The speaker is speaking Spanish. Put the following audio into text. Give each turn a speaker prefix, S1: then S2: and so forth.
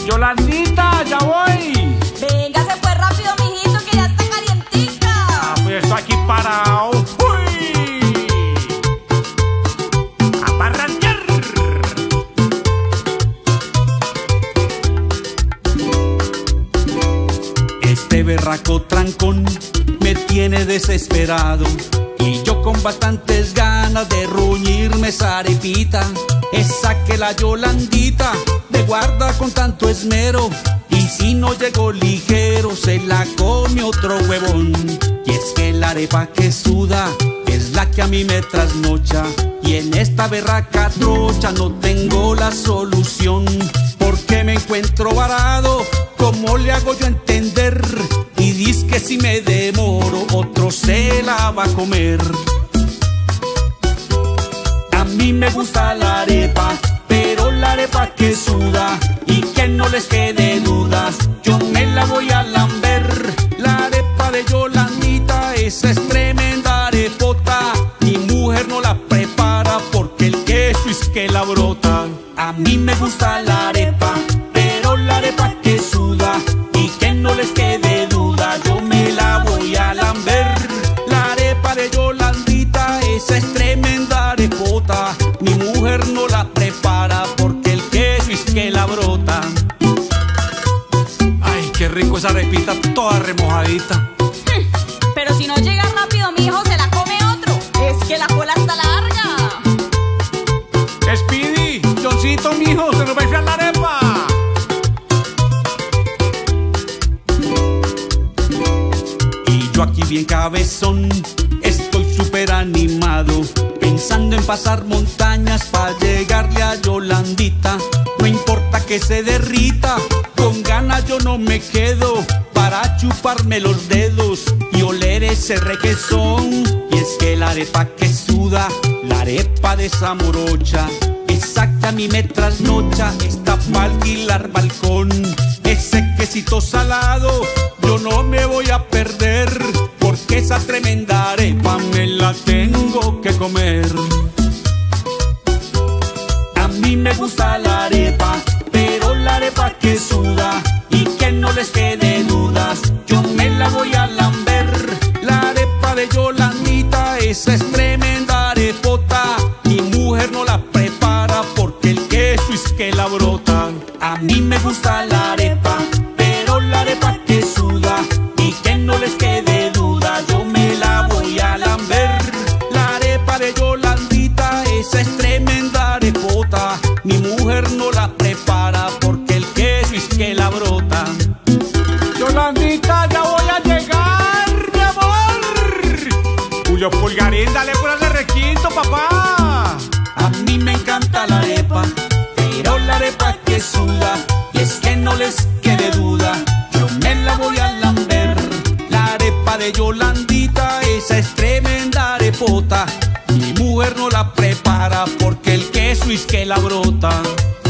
S1: Yolandita, ya voy.
S2: Véngase pues rápido, mijito, que ya está calientica.
S1: Ah, pues estoy aquí parado. ¡Uy! ¡A parrandear!
S3: Este berraco trancón me tiene desesperado y yo con bastantes ganas de ruñirme esa arepita, esa que la Yolandita me guarda con tanto esmero, y si no llegó ligero se la come otro huevón. Y es que la arepa que suda es la que a mí me trasnocha, y en esta berraca trocha no tengo la solución, porque me encuentro varado. ¿Cómo le hago yo entender? Y dice que si me demoro otro se la va a comer. A mí me gusta la arepa, pero la arepa que suda, y que no les quede dudas, yo me la voy a lamber. La arepa de Yolandita, esa es tremenda arepota. Mi mujer no la prepara porque el queso es que la brota. A mí me gusta la arepa, pero la arepa que suda, y que no les quede duda, yo me la voy a lamber. La arepa de Yolandita, esa es tremenda arepota. Mi mujer no la prepara porque el queso es que la brota.
S1: Ay, qué rico esa arepita toda remojadita.
S2: Pero si no llega rápido, mi hijo se la come otro. Es que la cola está larga.
S1: Speedy, Johncito, mijo, se nos va a enfriar la arepa.
S3: Y yo aquí bien cabezón, estoy súper animado, pensando en pasar montañas para llegarle a Yolandita. No importa que se derrita, con ganas yo no me quedo, para chuparme los dedos y oler ese requesón. Y es que la arepa que suda, la arepa de esa morocha, esa que a mí me trasnocha, está pa' alquilar balcón. Ese quesito salado yo no me voy a perder, porque esa tremenda arepa me la tengo que comer. A mí me gusta la arepa, pero la arepa que suda, y que no les quede dudas, yo me la voy a lamber. La arepa de Yolandita, esa es tremenda arepota. Mi mujer no la prepara porque el queso es que la brota. A mí me gusta la arepa, pero la arepa que suda, y que no les quede duda, yo me la voy a lamber. La arepa de Yolandita, esa es tremenda arepota. Mi mujer no la prepara porque el queso es que la brota.
S1: Yolandita, ya voy a llegar, mi amor. Julio Pulgarín, dale por el requinto, papá.
S3: A mí me encanta la arepa, pero la arepa que suda, y es que no les quede duda, yo me la voy a lamber. La arepa de Yolandita, esa es tremenda arepota. Mi mujer no la prepara porque el queso es que la brota.